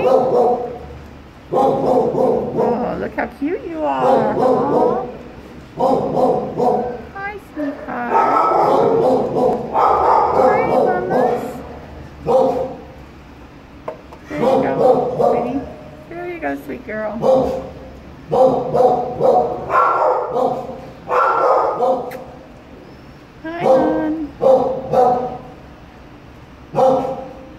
Oh, look how cute you are. Aw. Hi, sweetheart. Hi, mamas. There you go, sweetie. There you go, sweet girl.